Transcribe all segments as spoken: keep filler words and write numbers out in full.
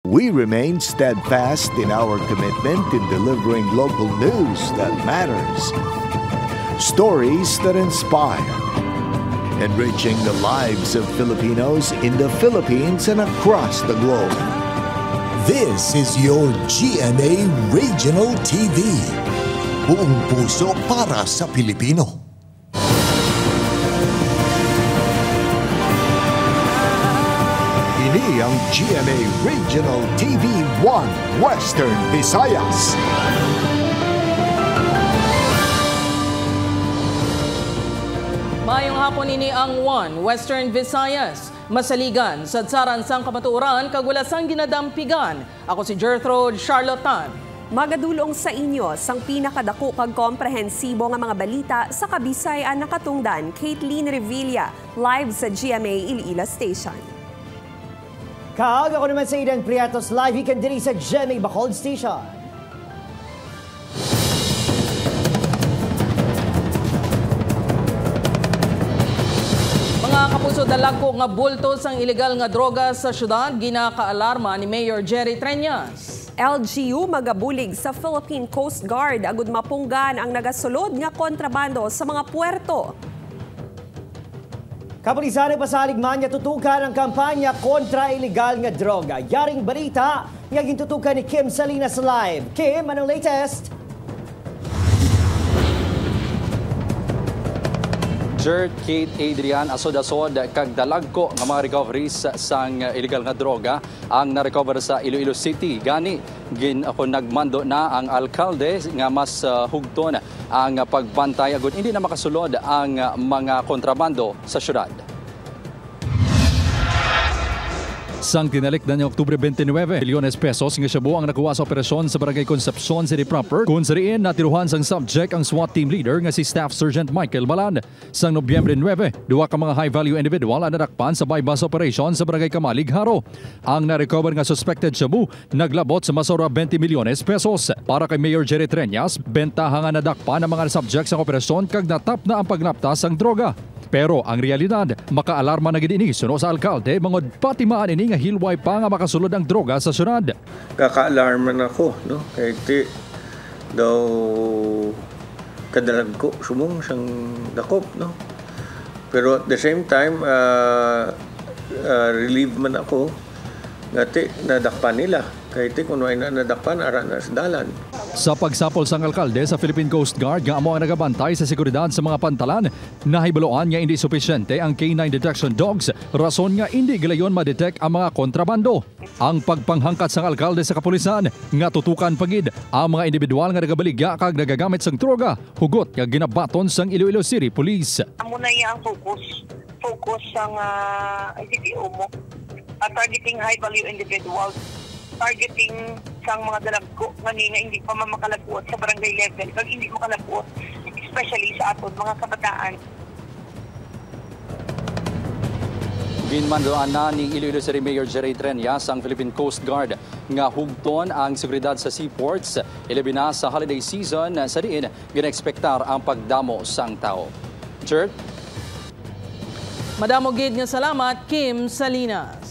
We remain steadfast in our commitment in delivering local news that matters. Stories that inspire. Enriching the lives of Filipinos in the Philippines and across the globe. This is your G M A Regional T V. Buong puso para sa Pilipino. Ini ang G M A Regional T V one Western Visayas. Mayong hapon ini ang one Western Visayas. Masaligan, sadsaran sang kamatuoran, kagulasang ginadampigan. Ako si Gertrude Charlotan. Magadulong sa inyo sang pinakadako kag komprehensibo nga mga balita sa Kabisayan nakatungdan. Caitlin Revilla, live sa G M A Iloilo Station. Kag ako naman sa Eden Priatos, live ikan diri sa G M A Bacolod Station. Mga kapuso, dalagko nga bultos ang ilegal nga droga sa syudad, ginakaalarma ni Mayor Jerry Treñas. L G U magabulig sa Philippine Coast Guard agud mapunggan ang nagasulod nga kontrabando sa mga puerto. Kapulisan nagpasaligman nga tutukan ang kampanya kontra ilegal nga droga. Yaring balita nga gintutukan ni Kim Salinas live. Kim, anong latest? Gert, Kate, Adrian, asod-asod kag dalagko nga mga recoveries sang illegal nga droga ang na-recover sa Iloilo City. Gani, gin ako nagmando na ang alkalde nga mas uh, hugton ang pagbantay agud hindi na makasulod ang mga kontrabando sa syudad. Sang tinalik na niya Oktubre twenty-nine, milyones pesos nga siya ang nakuha sa operasyon sa Barangay Concepcion City Proper. Kung sa riin, natiruhan sang subject ang SWAT team leader nga si Staff Sergeant Michael Balan. Sang Nobyembre nine, duwa ka mga high-value individual ang nadakpan sa bypass operation sa Barangay Kamalig, Haro. Ang na-recover nga suspected shabu naglabot sa masora twenty milyones pesos. Para kay Mayor Jerry Treñas, bentaha nga nadakpan ang mga subject sa operasyon kag natap na ang pagnaptas ang droga. Pero ang realidad, makaalarma na gid ini suno sa alkalde mangod patimaan ini nga hilway pa nga makasulod ang droga sa syudad. Kaka-alarma na ako, no? Kay ti daw kadalag ko sumong sang dakop, no? Pero at the same time, uh, uh, relieve man ako nga ti nadakpan nila. Kay ti kung ay na nadakpan, ara na sa dalan. Sa pagsapol sang alkalde sa Philippine Coast Guard nga amo ang nagabantay sa seguridad sa mga pantalan, nahibaloan nga hindi sufisyente ang K nine detection dogs, rason nga hindi gilayon ma-detect ang mga kontrabando. Ang pagpanghangkat sang alkalde sa kapulisan nga tutukan pagid ang mga individual nga nagabaligya kag nagagamit sang droga, hugot nga ginabaton sang Iloilo City Police. Amo na ang focus, focus sang uh, I C P O mo, at targeting high value individuals, targeting sang mga dalagko nga nga hindi pa makalabuot sa barangay level kag hindi makalabuot especially sa aton mga kabataan. Ginmandoan na ni Iloilo City Mayor Jerry Treñas ang Philippine Coast Guard nga hugton ang seguridad sa seaports ilabi na sa holiday season sa diin ginaekspektar ang pagdamo sang tao. Gert? Madamo gid nga salamat, Kim Salinas.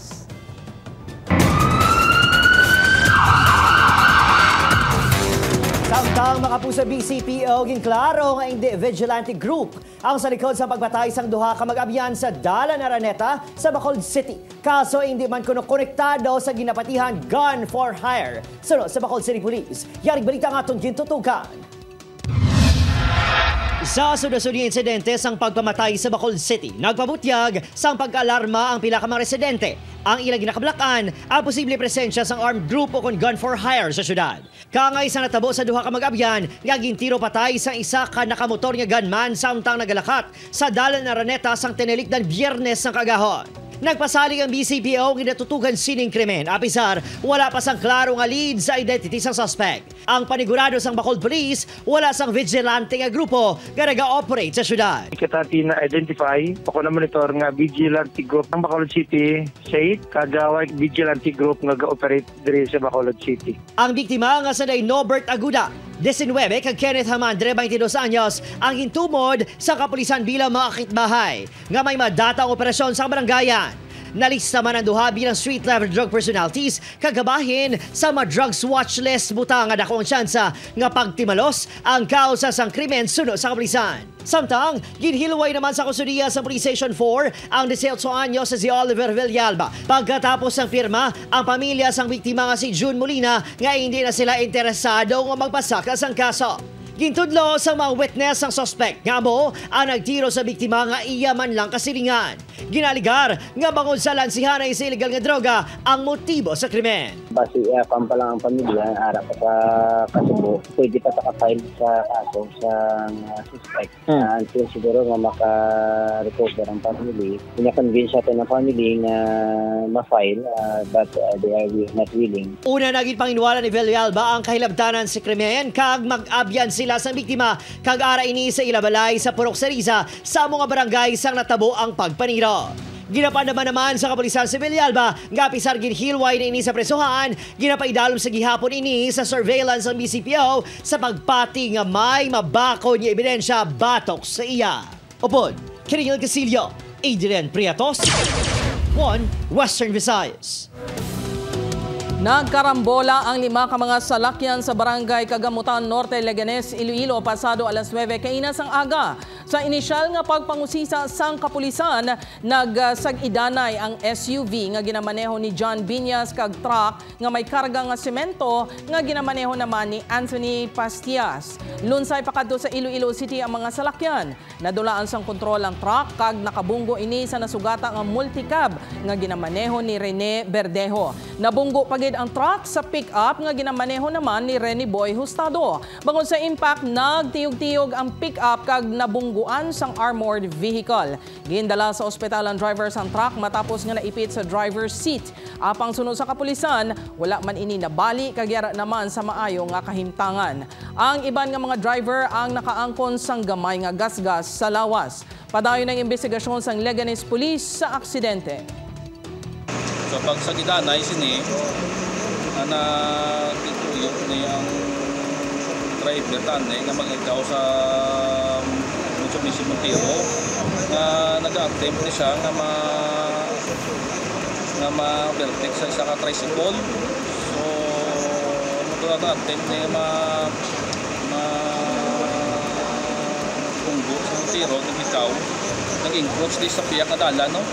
Samtang makapusa B C P O, ginklaro nga hindi vigilante group ang sa likod sa pagbatay sang duha ka mag-abyan sa Dalan Araneta sa Bacolod City. Kaso hindi man kuno konektado sa ginapatihan gun for hire. Suno sa Bacolod City Police, yaring balita nga atong gintutukan. Sa sunod-sunod insidente sang pagpamatay sa Bacolod City, nagpabutyag sang pag-alarma ang pila ka mga residente. Ang ilang ginakablakan ang posible presensya sang armed group o kon gun for hire sa syudad. Kangay sa natabo sa duha ka mag-abyan, nga gintiro patay sang isa ka nakamotor nga gunman samtang nagalakat sa Dalan Araneta sang tinilikdan Biyernes ng kagahon. Nagpasalig ang B C P O ginatutugan sining krimen. Apisar, wala pa sang klaro nga lead sa identity sang suspect. Ang panigurado sang Bacolod Police, wala sang vigilante nga grupo nga naga-operate sa syudad. Kita tina-identify, ako na monitor nga vigilante group ng Bacolod City, Shade, kagawag vigilante group nga ga-operate diri sa Bacolod City. Ang biktima nga sanay Norbert Aguda, nineteen kag Kenneth Hamandre, twenty-dos anyos, ang hintumod sa kapulisan bilang mga akitbahay nga may madatang operasyon sa barangayan. Nalista man ang duha bilang street-level drug personalities kagabahin sa mga drugs watch list butang nga dako ang tsansa nga pagtimalos ang kausa sang krimen suno sa kapulisan. Samtang, ginhilway naman sa kustudiya sa Police Station four ang disyetso anyos sa si Oliver Villalba. Pagkatapos ng pirma, ang pamilya sang biktima nga si June Molina nga hindi na sila interesado nga magpasaka sang kaso. Gintudlo sa mga witness ang suspect nga mo ang nagtiro sa biktima nga iya man lang kasilingan. Ginaligar nga bangod sa lansihan ay sa illegal nga droga ang motibo sa krimen. Basi uh, pa lang ang pamilya, harap pa sa kasubo, pwede pa sa-file sa kaso sa uh, suspect. Hmm. Uh, until siguro nga maka-recover ang family. Pinakonvince natin ang family nga ma-file uh, but uh, they are not willing. Una naging panginwala ni Villalba ang kahilabtanan sa krimen kag mag-abyan sila sa biktima kag ara ini sa ilabalay sa Purok Sariza sa mga barangay sang natabo ang pagpaniro. Ginapandaman naman sa kapulisan si Villalba nga pisar ginhilway na ini sa presohan, ginapaidalom sa gihapon ini sa surveillance ng B C P O sa pagpati nga may mabako niya ebidensya batok sa iya. Upod, Kiringil Casillo, Adrian Priatos, one Western Visayas. Nagkarambola ang lima ka mga salakyan sa barangay Kagamutan Norte, Leganes, Iloilo pasado alas nuwebe kainas ang aga. Sa inisyal nga pagpangusisa sang kapulisan, nagsag-idanay ang S U V nga ginamaneho ni John Binyas kag truck nga may karga nga semento nga ginamaneho naman ni Anthony Pastias. Lunsay pakadto sa Iloilo City ang mga salakyan. Nadulaan sang kontrol ang truck kag nakabunggo ini sa nasugata nga multicab nga ginamaneho ni Rene Verdejo. Nabunggo pagid ang truck sa pick-up nga ginamaneho naman ni Rene Boy Hustado. Bangod sa impact, nagtiyog-tiyog ang pick-up kag nabungguan sang armored vehicle. Gindala sa ospital ang driver sang truck matapos nga naipit sa driver's seat. Apang sunod sa kapulisan, wala man ini nabali kag yara naman sa maayo nga kahimtangan. Ang iban nga mga driver ang nakaangkon sang gamay nga gasgas sa lawas. Padayon ng investigasyon sang Leganes Police sa aksidente. Kapag sa gidanay sini, ana tituyo niya ang driver tane nga mag-ikaw sa Mitsubishi Montero nga nag-attempt ni siya nga ma nga ma-overtake sa isa ka tricycle. So, nag-attempt niya ma ma punggo sa Montero, nag-ikaw, nag-encroach di sa piyak na dala, no?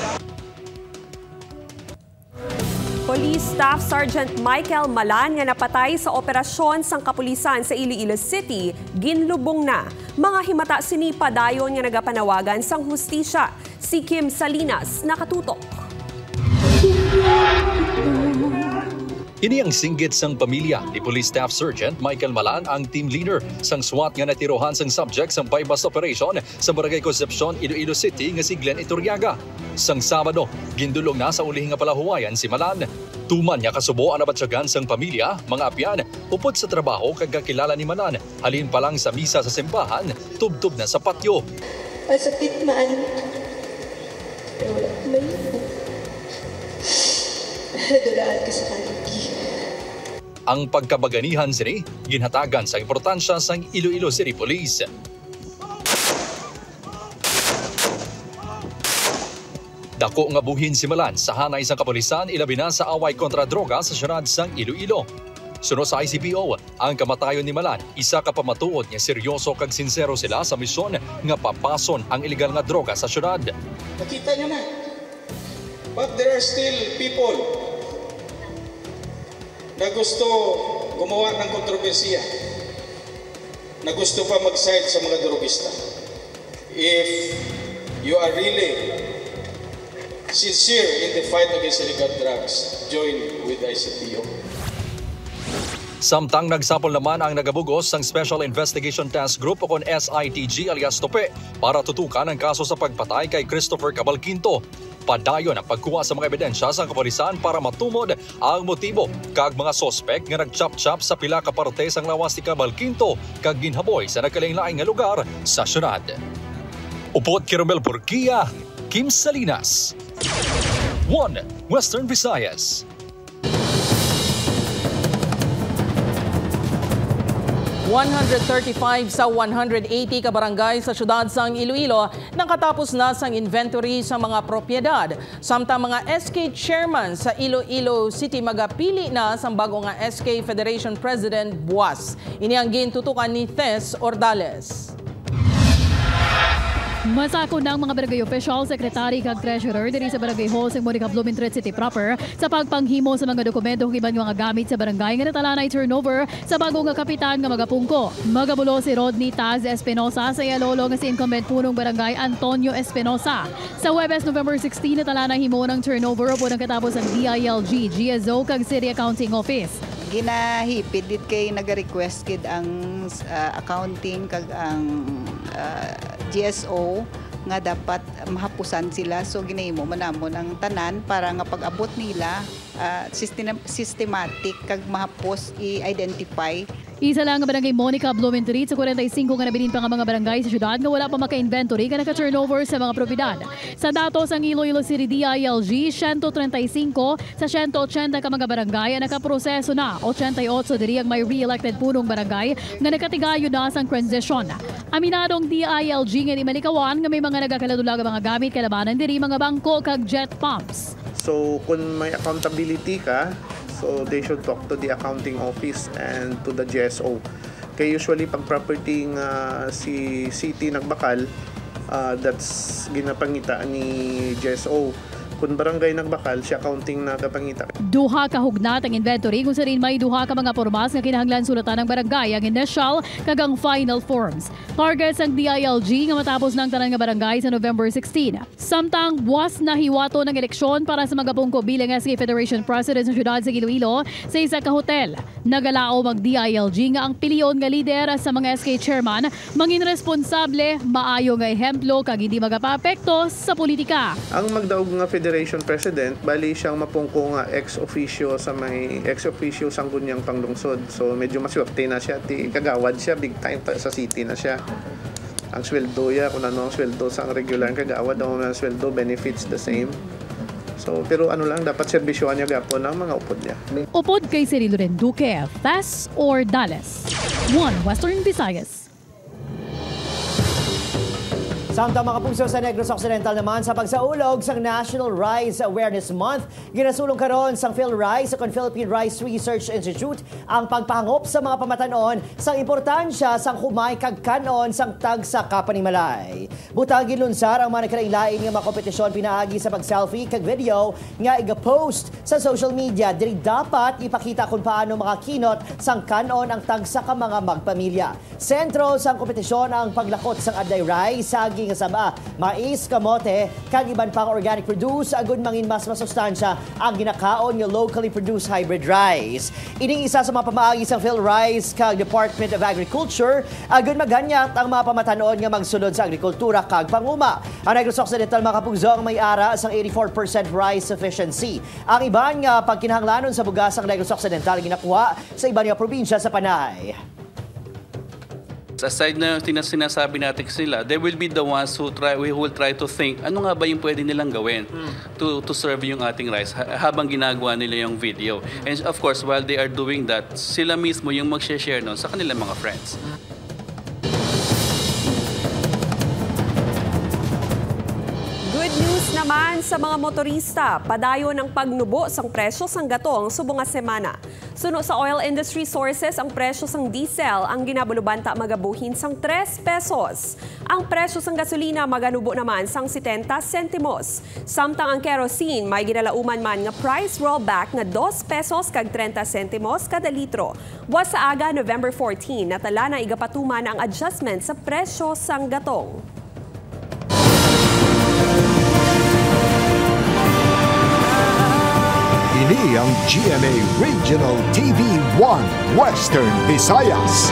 Police Staff Sergeant Michael Malan nga napatay sa operasyon sang kapulisan sa Iloilo City, ginlubong na. Mga himata sini padayon nga nagapanawagan sang hustisya. Si Kim Salinas nakatutok. Ini ang singgit sang pamilya ni Police Staff Sergeant Michael Malan, ang team leader sang SWAT nga natirohan sang subject sang bypass operation sa Barangay Concepcion, Iloilo City nga si Glenn Iturriaga. Sang Sabado, gindulong na sa ulihing nga palahuwayan si Malan. Tuman niya kasubo ang nabatsyagan sang pamilya, mga apyan, upod sa trabaho kag kakilala ni Malan. Halin pa lang sa misa sa simbahan, tubtob na sa patio. Masakit man. Pero wala ko na yun. Dulaan ka sa kaligi. Ang pagkabaganihan sini, ginhatagan sa importansya sang Iloilo City Police. Dako nga buhin si Malan sa hanay sang kapulisan ilabi na sa away kontra droga sa syudad sang Iloilo. Suno sa I C P O, ang kamatayon ni Malan, isa ka pamatuod nga seryoso kag sincero sila sa misyon nga papason ang iligal nga droga sa syudad. Nakita nyo na. But there are still people na gusto gumawa ng kontrobersiya, na gusto pa mag-side sa mga drogista. If you are really sincere in the fight against illegal drugs, join with I C P O. Samtang nagsapol naman ang nagabugos ng Special Investigation Task Group o kon S I T G alias Tope para tutukan ang kaso sa pagpatay kay Christopher Cabalquinto. Padayon ang pagkuha sa mga ebidensya sa kapulisan para matumod ang motibo kag mga sospek nga nagchap-chap sa pila ka parte sang lawas ni Cabalquinto kag ginhaboy sa nagkalain-laing nga lugar sa syudad. Upod kay Romel Porquia, Kim Salinas, one Western Visayas. one hundred thirty-five sa one hundred eighty ka barangay sa syudad sang Iloilo nakatapos na sang inventory sa mga propiedad. Samtang mga S K chairman sa Iloilo City magapili na sa bago nga S K Federation President buwas. Ini ang gintutukan ni Tess Ordales. Masako ng mga barangay official, secretary kag treasurer diri sa barangay hall sa Monica Blumentritt City proper sa pagpanghimo sa mga dokumento ug iban mga gamit sa barangay nga natalanay turnover sa bago nga kapitan nga magapungko. Magabulo si Rodney Taz Espinosa sa iyalolo nga si incumbent punong barangay Antonio Espinosa. Sa Huwebes November sixteen natalanay himo ng turnover upod ang katapos ang D I L G, G S O kag City Accounting Office. Ginahipid dit kay naga-request kid ang uh, accounting kag ang uh, G S O nga dapat mahapusan sila, so ginahimo manamon ang tanan para nga pag-abot nila uh, system, systematic kag mahapos i-identify. Isa lang ang barangay Monica Blumentritt sa forty-five nga nabilin pa nga mga barangay sa syudad nga wala pa maka-inventory nga naka-turnover sa mga propiedad. Sa datos ang Iloilo City D I L G, one thirty-five sa one eighty ka mga barangay ang nakaproseso na, eighty-eight diri ang may re-elected punong barangay nga nakatigayo na sang transition. Aminadong D I L G nga di malikawan nga may mga nagakaladulag mga gamit kalabanan diri mga bangko kag jet pumps. So kung may accountability ka, so they should talk to the accounting office and to the G S O. Kaya usually pag property nga si city nagbakal, uh, that's ginapangita ni G S O. Kung barangay nagbakal, siya accounting na kapangita. Duha ka hugnat ang inventory kung sa rin may duha ka mga pormas nga kinahanglan sulatan ng barangay ang initial kag ang final forms. Targets ang D I L G nga matapos ng tanan nga barangay sa November sixteen. Samtang buwas na hiwato ng eleksyon para sa mga pungko bilang S K Federation President sa syudad sa Iloilo sa isa ka hotel. Nagalao mag D I L G nga ang piliyon nga lider sa mga S K chairman mangin responsable, maayo nga ehemplo kag hindi magapapekto sa politika. Ang magdaog nga Federation President, bali siyang mapungko nga ex-officio sa may ex-officio sang gunyang panglungsod. So medyo maswerte na siya, ti kagawad siya, big time sa city na siya. Ang sweldo ya, kung ano ang sweldo sa regular kagawad, ang mga sweldo benefits the same. So pero ano lang, dapat serbisyohan niya gapo ng mga upod niya. Upod kay Cirilo Duque, Tess Ordales, One Western Visayas. Samtang mga pugso sa Negros Occidental naman sa pagsaulog sa National Rice Awareness Month, ginasulong karon sang PhilRice sa Philippine Rice Research Institute ang pagpahangop sa mga pamatanon sang importansya sang humay kag kanon sang tag sa kapanimalay. Butang gilunsar ang mga nakalain nga mga kompetisyon pinaagi sa pag-selfie kag video nga iga-post sa social media. Diri dapat ipakita kung paano makakinot sang kanon ang tag sa ka mga magpamilya. Sentro sang kompetisyon ang paglakot sang adlay rice sagi nga sama, mais, kamote, kag iban pang organic produce, agud mangin mas masustansya ang ginakaon nga locally produced hybrid rice. Ining isa sa mga pamaagi sa PhilRice kag Department of Agriculture, agud maganyat ang mga pamatanon nga magsulod sa agrikultura kag panguma. Ang Negros Occidental mga kapugzong may ara sang eighty-four percent rice sufficiency. Ang iban nga pagkinahanglanon sa bugas ang Negros Occidental ginakuha sa iban nga probinsya sa Panay. Aside na sinasabi natin sila, they will be the ones who try we will try to think ano nga ba yung pwede nilang gawin mm. to to serve yung ating rice habang ginagawa nila yung video. And of course, while they are doing that, sila mismo yung mag-share noon sa kanilang mga friends. Good news naman sa mga motorista, padayon ang pagnubo sang presyo sang gatong subong nga semana. Suno sa oil industry sources, ang presyo sang diesel ang ginabulubanta magabuhin sang three pesos. Ang presyo sang gasolina maganubo naman sang seventy centimos. Samtang ang kerosene may ginalauman man nga price rollback nga two pesos kag thirty centimos kada litro. Was sa aga November fourteen, natala na igapatuman ang adjustment sa presyo sang gatong. Ini ang G M A Regional T V one Western Visayas.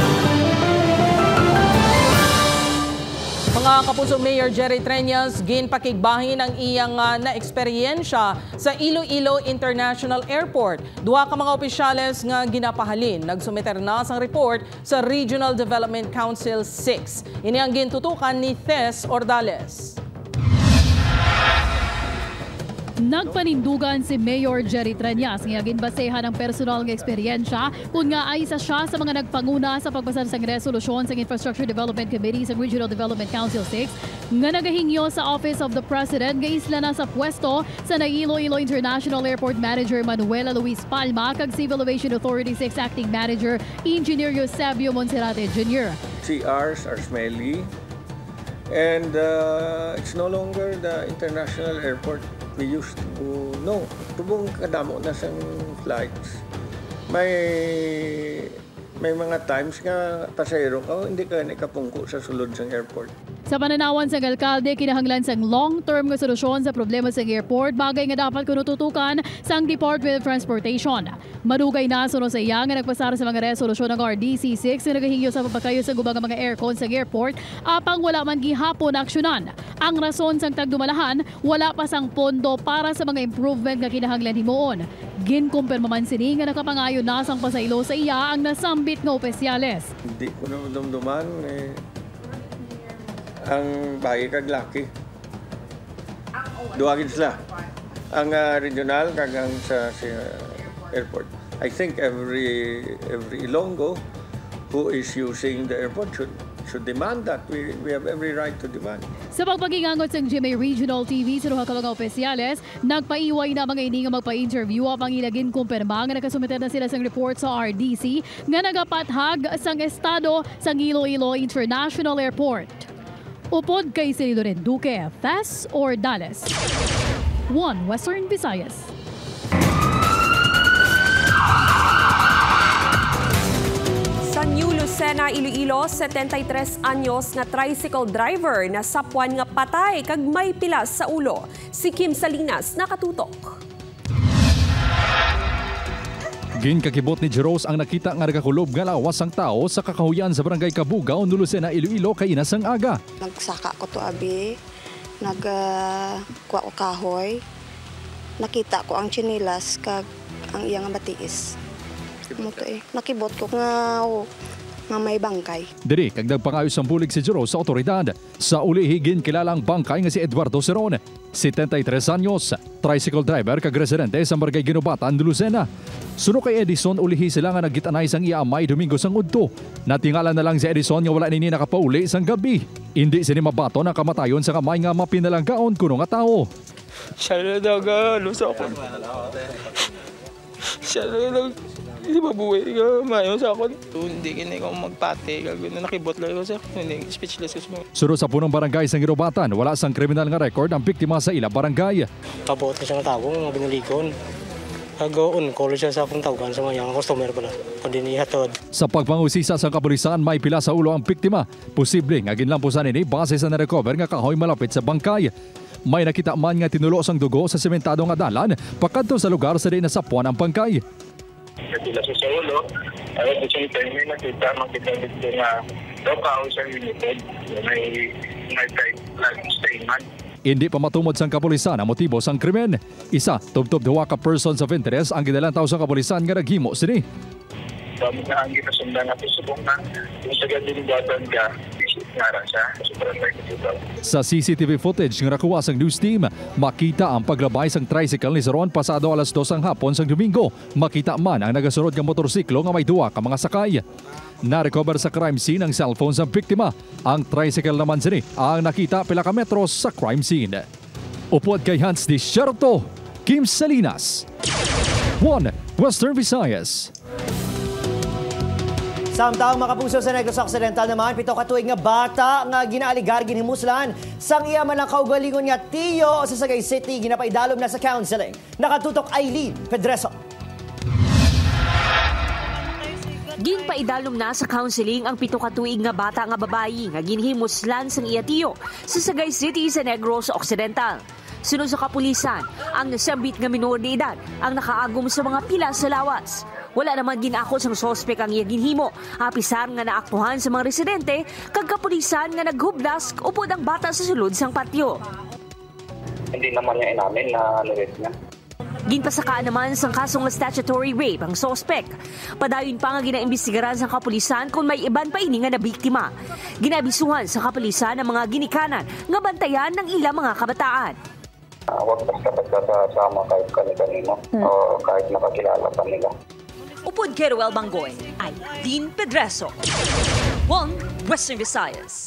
Mga kapuso, Mayor Jerry Treñas ginpakigbahin ang iyang uh, na eksperyensya sa Iloilo International Airport. Duha ka mga opisyales nga ginapahalin nagsumiter na sang report sa Regional Development Council six. Ini ang gintutukan ni Tess Ordales. Nagpanindugan si Mayor Jerry Treñas nga ginbasehan ang personal nga eksperyensya kung nga ay isa siya sa mga nagpanguna sa pagpasar sang resolusyon sa Infrastructure Development Committee sa Regional Development Council six nga nagahingyo sa Office of the President nga isla na sa pwesto sa Iloilo International Airport Manager Manuela Luis Palma kag Civil Aviation Authority six Acting Manager Engineer Eusebio Monserrate Junior C Rs are smelly and uh, it's no longer the international airport we used to know. Tubong kadamo na sang flights. May may mga times nga pasahero ka, hindi ka nakapungko sa sulod sang airport. Sa pananawan sa alkalde, kinahanglan sang long-term nga solusyon sa problema sa airport, bagay nga dapat kuno tutukan sang Department of Transportation. Madugay na suno sa iya nga nagpasara sa mga resolusyon ng R D C six na nagahingyo sa pagpakayo sa gubang mga aircon sa airport, apang wala man gihapon aksyonan. Ang rason sang tagdumalahan, wala pa sang pondo para sa mga improvement nga kinahanglan himuon. Ginkumpirma man sini nga nakapangayo na sang pasaylo sa iya ang nasambit nga opisyales. Hindi ko na dumduman eh, ang bahay kag laki. Duwagin sila. Ang uh, regional kag ang sa, sa airport. I think every every Ilonggo who is using the airport should should demand that. We we have every right to demand. Sa pagpagingangot sa G M A Regional T V sa duha ka mga opisyales, nagpaiway na mga ini nga magpa-interview apang ilagin kumpirma nga nakasumiter na sila sang report sa R D C nga nagapathag sang estado sang Iloilo International Airport. Upod kay Cirilo Renduque, Fast or Dallas? One Western Visayas. Sa New Lucena, Iloilo, setenta-tres anyos nga tricycle driver na sapwan nga patay kag may pilas sa ulo. Si Kim Salinas nakatutok. Ginkakibot ni Jeros ang nakita nga nagakulob nga lawas ang tao sa kakahuyan sa barangay Kabugao, Lucena, Iloilo kay inasang aga. Nagsaka ko to abi, nagkuha uh, ko kahoy, nakita ko ang chinilas kag ang iyang matiis. Muto eh, nakibot ko nga oh, nga may bangkay. Diri kag nagpangayos ang bulig si Jeros sa otoridad. Sa ulihigin kilala ang bangkay nga si Eduardo Seron, setenta-tres anyos, tricycle driver kag residente sa barangay Ginubatan, Lucena. Suno kay Edison, ulihi sila nga nagitanay sang iamay Domingo sang udto. Natingala na lang si Edison nga wala nini nakapauli sang gabi. Hindi sini mabato na kamatayon sa kamay nga mapinalanggaon kuno nga tao. Siya na daga, ano sa ako. Siya na lang, hindi mabuhay ka, mayo sa ako. Hindi kini ko magpate, nakibot lang ko sa hindi speechless ko. Suno sa punong barangay sang Ginubatan, wala sang kriminal nga record ang biktima sa ila barangay. Pabuot na siya nga tao, nga binulikon. Agoon, call siya sa akong tawagan sa mga customer pala. Pwede niya hatod. Sa pagpangusisa sa kapulisan, may pila sa ulo ang biktima. Posible nga ginlampusan ini base sa na-recover nga kahoy malapit sa bangkay. May nakita man nga tinulo sang dugo sa sementado nga dalan pakadto sa lugar sa di nasapuan ang bangkay. Pila sa ulo, ay sa time may nakita makita dito nga daw kahoy sa limited. May may type like statement. Hindi pa matumod sang kapulisan ang motibo sang krimen. Isa, tubtob duwa ka persons of interest ang gidalantaw sa kapulisan nga naghimo sini. Dami na ang ginasundan natin subong na kung sa ganilingatan ka, isip nga ra siya. Sa C C T V footage nga nakuha sang news team, makita ang paglabay sang tricycle ni Seron pasado alas dos ang hapon sang Domingo. Makita man ang nagasunod nga motorsiklo nga may duwa ka mga sakay. Na-recover sa crime scene ang cellphone sa biktima. Ang tricycle naman sini ang nakita pila ka metros sa crime scene. Upod kay Hans Di Sherto, Kim Salinas. One Western Visayas. Samtang makapuso sa Negros Occidental naman, pito katuig nga bata nga ginaaligar ginhimuslan sang iya man ang kaugalingon nga tiyo sa Sagay City ginapaidalom na sa counseling. Nakatutok Aileen Pedreso. Ginpaidalom na sa counseling ang pito katuig nga bata nga babayi nga ginhimuslan sang iya tiyo sa Sagay City sa Negros Occidental. Sunod sa kapulisan, ang nasambit nga minor de edad ang nakaagom sa mga pila sa lawas. Wala naman ginako sang sospek ang iya ginhimo, apisar nga naaktuhan sa mga residente kag kapulisan nga naghublas upod ang bata sa sulod sang patio. Hindi naman niya inamin na ano-rate niya. Ginpasakaan naman sang kasong statutory rape ang sospek. Padayon pa nga ginaimbestigaran sa kapulisan kung may iban pa ini nga nabiktima. Ginabisuhan sa kapulisan ang mga ginikanan nga bantayan ng ilang mga kabataan. huwag basta-basta sasama kahit kani-kanino hmm. o kahit nakakilala pa nila. Upod kay Ruel Bangoy ay Dean Pedreso. One, Western Visayas.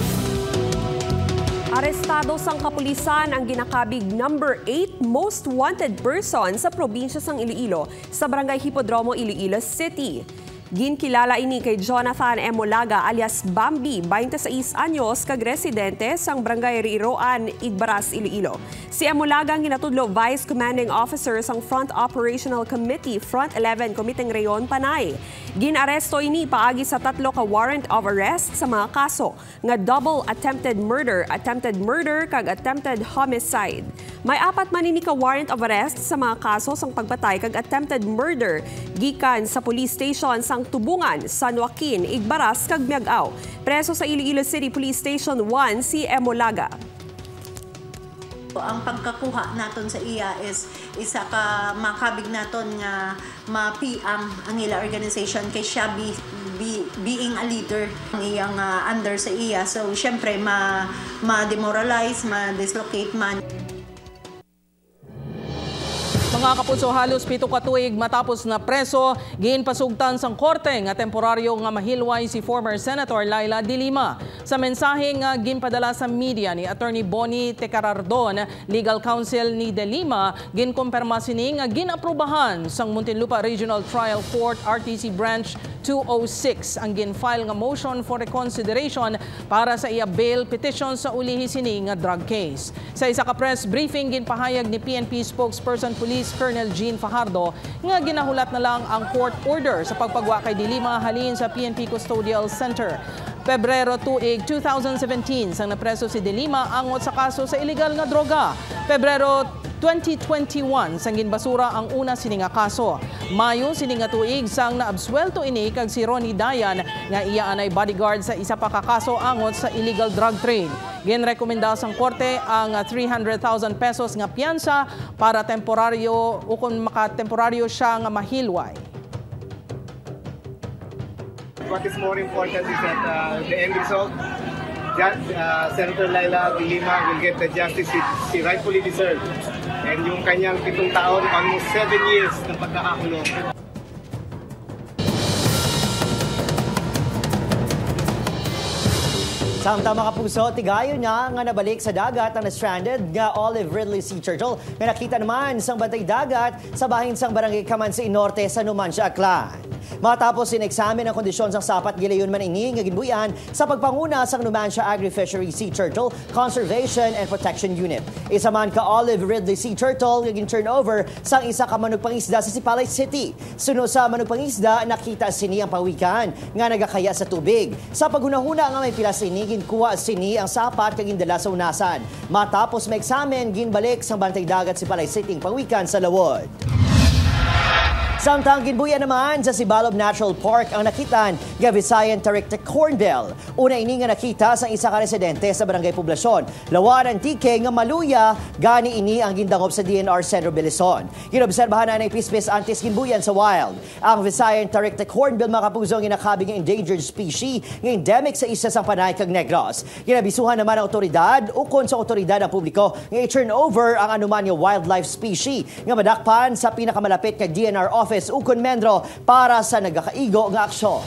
Arestado sang kapulisan ang ginakabig number eight most wanted person sa probinsya sang Iloilo sa Barangay Hipodromo, Iloilo City. Ginkilala ini kay Jonathan Emolaga alias Bambi, twenty-six anyos, kag residente sang Barangay Riroan, Igbaras, Iloilo. Si Emolaga ang ginatudlo Vice Commanding Officer sang Front Operational Committee, Front eleven, Komiteng Rayon, Panay. Ginaresto ini paagi sa tatlo ka warrant of arrest sa mga kaso nga double attempted murder, attempted murder kag attempted homicide. May apat man ini ka warrant of arrest sa mga kaso sang pagbatay kag attempted murder gikan sa police station sang Tubungan, San Joaquin, Igbaras kag Miagao. Preso sa Iloilo City Police Station one si Emolaga. Ang pagkakuha naton sa iya is isa ka makabig naton nga ma-P M ang ila organization kay siya be, be, being a leader ang iyang uh, under sa iya. So syempre ma ma-demoralize, ma-dislocate man. Mga kapuso, halos pito ka tuig matapos na preso, ginpasugtan sang korte nga temporaryo nga mahilway si former Senator Laila De Lima. Sa mensahe nga ginpadala sa media ni Attorney Bonnie Tecarardon, legal counsel ni De Lima, ginkumpirma sini nga ginaprubahan sang Muntinlupa Regional Trial Court R T C Branch two oh six ang ginfile nga motion for reconsideration para sa iya bail petition sa ulihi sini nga drug case. Sa isa ka press briefing, ginpahayag ni P N P spokesperson Police Colonel Jean Fajardo nga ginahulat na lang ang court order sa pagpagwa kay De Lima halin sa P N P Custodial Center. Pebrero tuig two thousand seventeen sang napreso si De Lima angot sa kaso sa illegal nga droga. Pebrero twenty twenty-one sang ginbasura ang una sini nga kaso. Mayo sini nga tuig sang naabsuelto ini kag si Ronnie Dayan nga iya anay bodyguard sa isa pa ka kaso angot sa illegal drug trade. Ginrekomenda sang korte ang three hundred thousand pesos nga piyansa para temporaryo o kung makatemporaryo siya nga mahilway. What is more important is that uh, the end result, Judge, uh, Senator Laila De Lima will get the justice she, she rightfully deserves. And yung kanyang pitong taon, almost seven years na pagkakakulong. Samtama mga puso, tigayo niya nga nabalik sa dagat ang na-stranded nga Olive Ridley Sea Turtle nga nakita naman sang bantay dagat sa bahin sang Barangay Kamansi Norte sa Numancia, Aklan. Matapos in-examine ang kondisyon sang sapat gilayon man ini nga ginbuyan sa pagpanguna sang Numancia Agri-Fishery Sea Turtle Conservation and Protection Unit. Isa man ka Olive Ridley Sea Turtle nga gin-turnover sang isa ka manugpangisda sa Sipalay City. Suno sa manugpangisda, nakita sini ang pawikan nga nagakaya sa tubig. Sa paghunahuna nga may pilas ini, ginkuha sini ang sapat kag gindala sa unasan. Matapos ma-examine, ginbalik sang bantay dagat Sipalay City ang pawikan sa Lawod. Samtang ginbuya naman sa Sibalob Natural Park ang nakitan nga Visayan Tarik Hornbill. Una ini nga nakita sa isa ka residente sa Barangay Poblasyon. Lawanan T K nga maluya, gani ini ang gindangop sa D N R Centro Belison. Ginobserbahan na ng pispis antis ginbuyan sa wild. Ang Visayan Tarik Hornbill makapuzong ginakabing nga endangered species nga endemic sa isa sang Panay kag Negros. Ginabisuhan naman ang otoridad ukon sa otoridad ang publiko nga i-turn over ang anuman nga wildlife species nga madakpan sa pinakamalapit nga D N R office ukon Mendro para sa nagakaigo nga aksyon.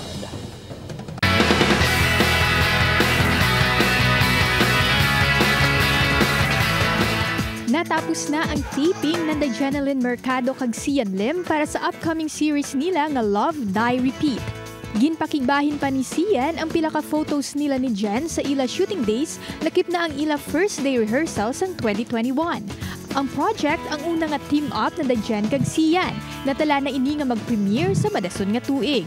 Natapos na ang taping ng The Jeneline Mercado kag Sian Lim para sa upcoming series nila nga Love, Die, Repeat. Ginpakigbahin pa ni Sian ang pila ka photos nila ni Jen sa ila shooting days, lakip na ang ila first day rehearsals ang twenty twenty-one. Ang project ang una nga team up na The Jen kag Sian, natala na ini nga mag-premiere sa madason nga tuig.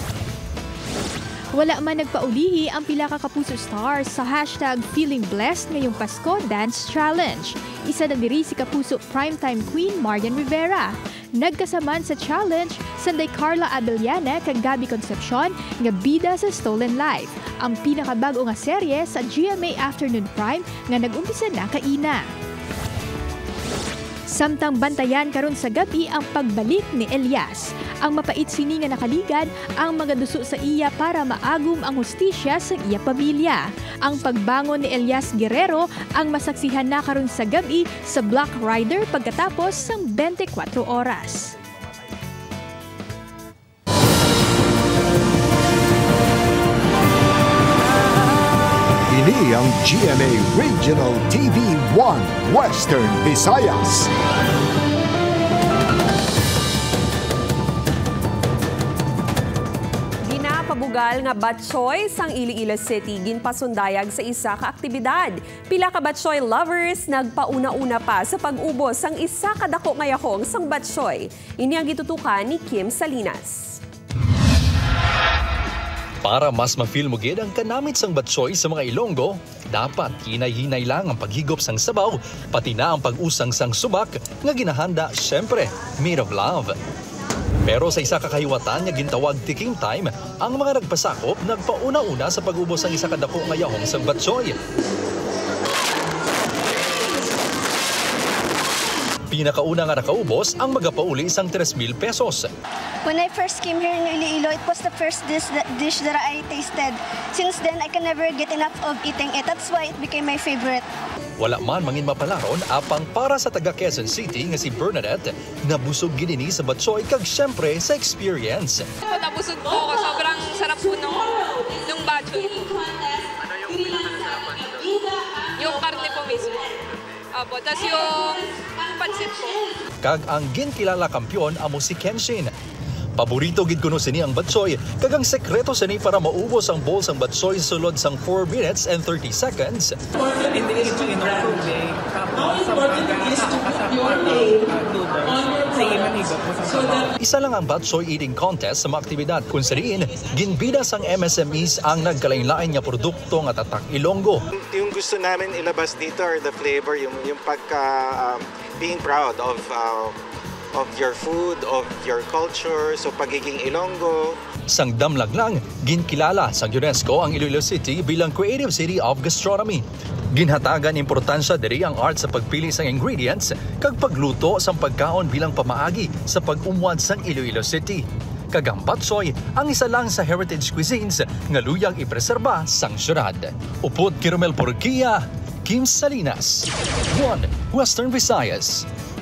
Wala man nagpaulihi ang pila ka kapuso stars sa hashtag Feeling Blessed ngayong Pasko Dance Challenge. Isa na diri si kapuso primetime queen Marian Rivera. Nagkasaman sa challenge, sanday Carla Abellana kag Gabby Concepcion nga bida sa Stolen Life, ang pinakabago nga serye sa G M A Afternoon Prime nga nag-umpisa na kaina. Samtang bantayan karon sa gabi ang pagbalik ni Elias. Ang mapait sini nga nakaligad ang magaduso sa iya para maagum ang hustisya sa iya pamilya. Ang pagbangon ni Elias Guerrero ang masaksihan na karon sa gabi sa Black Rider pagkatapos ng twenty-four oras. Ini ang G M A Regional T V one Western Visayas. Ginapabugal nga batsoy sang Iloilo City ginpasundayag sa isa ka aktibidad. Pila ka batsoy lovers nagpauna-una pa sa pag-ubos sang isa ka dako nga yahong sang batsoy. Ini ang gitutukan ni Kim Salinas. Para mas ma-feel mo gid ang kanamit sang batsoy sa mga Ilonggo, dapat hinay-hinay lang ang paghigop sang sabaw, pati na ang pag-usang sang subak nga ginahanda syempre made of love. Pero sa isa kakahiwatan nga gintawag tiking time, ang mga nagpasakop nagpauna-una sa pag-ubos sang isa ka dako nga yahong sang batsoy. Pinakauna nga nakaubos ang magapauli isang three mil pesos. When I first came here in Iloilo, it was the first dish that, dish that I tasted. Since then, I can never get enough of eating it. That's why it became my favorite. Wala man mangin mapalaron apang para sa taga Quezon City nga si Bernadette, nabusog ginini sa batsoy kag syempre sa experience. Nabusog po ako, sobrang sarap po nung, nung batsoy. Ano yung pinaka-nasarapan? Yung karne po mismo. Opo, tas yung pansit po. Kag ang ginkilala kampyon amo si Kenshin. Paborito gid kuno sini ang batsoy, kag ang sekreto sini para maubos ang bowl sang batsoy sulod sang four minutes and thirty seconds. Hindi ito inong tubig, tapos sa mga kasama sige manigop mo sa sabaw. Isa lang ang batsoy eating contest sa mga aktibidad kung sariin, ginbida sang M S M Es ang nagkalain-lain nga produkto nga tatak Ilonggo. Yung gusto namin ilabas dito are the flavor, yung, yung pagka um, being proud of uh, of your food, of your culture, so pagiging Ilonggo. Sang damlag lang, ginkilala sang UNESCO ang Iloilo City bilang Creative City of Gastronomy. Ginhatagan importansya diri ang art sa pagpili sang ingredients kag pagluto sang pagkaon bilang pamaagi sa pag-umwad sang Iloilo City. Kag ang batsoy ang isa lang sa heritage cuisines nga luyang ipreserba sang syudad. Upod kay Romel Porquia, Kim Salinas, one Western Visayas.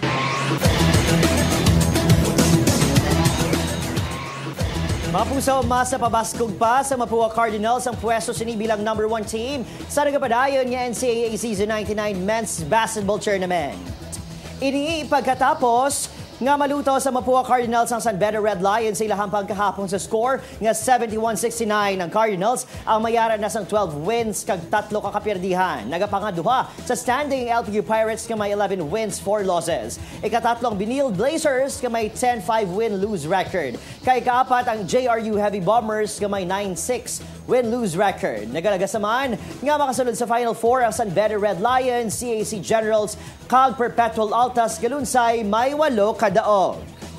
Mapuso masa pabaskog pa sa Mapua Cardinals ang pwesto sini bilang number one team sa nagapadayon nga N C A A Season ninety-nine Men's Basketball Tournament. Ini pagkatapos nga maluto sa Mapua Cardinals ang San Beda Red Lions sa ilahang pagkahapon sa score nga seventy-one sixty-nine. Ang Cardinals ang mayara na sang twelve wins kag tatlo ka kapirdihan. Nagapangaduha sa standing L P U Pirates nga may eleven wins, four losses. Ikatatlong Binil Blazers nga may ten five win-lose record. Kay kaapat ang J R U Heavy Bombers nga may nine six win-lose record. Nagalagasaman nga makasulod sa Final Four ang San Beda Red Lions, C A C Generals, kag Perpetual Altas Galunsay may walo kadaog.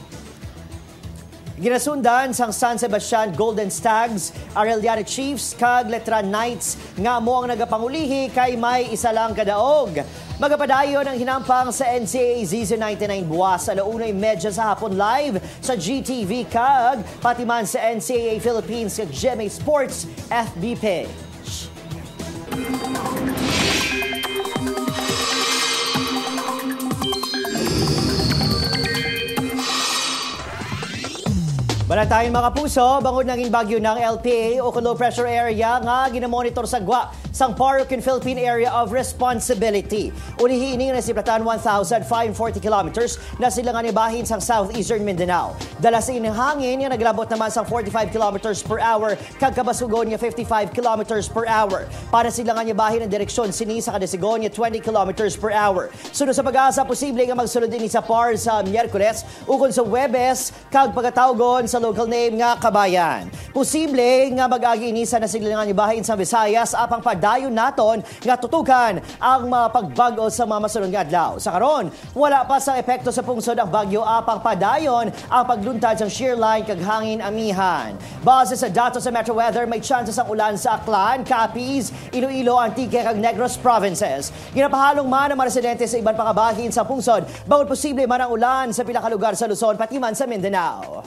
Ginasundan sang San Sebastian Golden Stags, Arellano Chiefs kag Letran Knights nga mo ang nagapangulihi kay may isa lang kadaog. Magapadayon ang hinampang sa N C A A Season ninety-nine buwas alauna medya sa hapon live sa G T V kag pati man sa N C A A Philippines kag G M A Sports F B page. Balatayin mga puso, bangod naging bagyo ng L P A o low pressure area nga ginamonitor sa Gwa sang Paracan Philippine Area of Responsibility. Unihiining na si Platan one thousand five hundred forty kilometers na sila nga nibahin sang southeastern Mindanao. Dala sa ining hangin nga naglabot naman sang forty-five kilometers per hour kag kabasugon nga fifty-five kilometers per hour. Para sila nga nibahin ang direksyon sini sa kadesigon nga twenty kilometers per hour. Sunod sa pag-asa, posible nga magsulod din sa Par sa Miyerkules ukon sa Huwebes kag pagkatawgon sa sa local name nga Kabayan. Posible nga mag-agi inisa na sila nga bahin sa Visayas apang padayon naton nga tutukan ang mga pagbago sa mga masunod nga adlaw. Sa karon, wala pa sa epekto sa pungsod ang bagyo apang padayon ang pagluntad sa shear line kag hangin amihan. Base sa datos sa Metro Weather, may chances ang ulan sa Aklan, Capiz, Iloilo, Antique kag Negros provinces. Ginapahalong man ang mga residente sa ibang pangabahin sa pungsod, bawal posible man ang ulan sa pila ka lugar sa Luzon pati man sa Mindanao.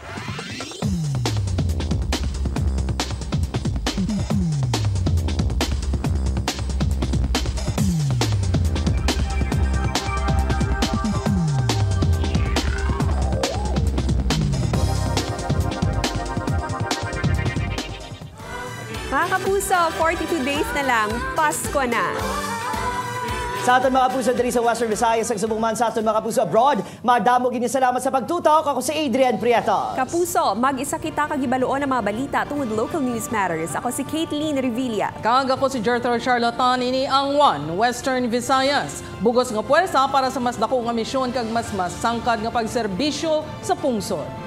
Mga kapuso, forty-two days na lang, Pasko na. Sa aton mga kapuso diri sa Western Visayas, sa subong man sa aton mga kapuso abroad, madamo gini salamat sa pagtutok. Ako si Adrian Prieto. Kapuso, mag-isa kita kagibaluon ng mga balita tungod Local News Matters. Ako si Caitlin Revilla. Kag ako si Jerther Charlatan, ini ang One Western Visayas. Bugos nga puwersa para sa mas dako nga misyon kag mas masangkad nga pagserbisyo sa pungsod.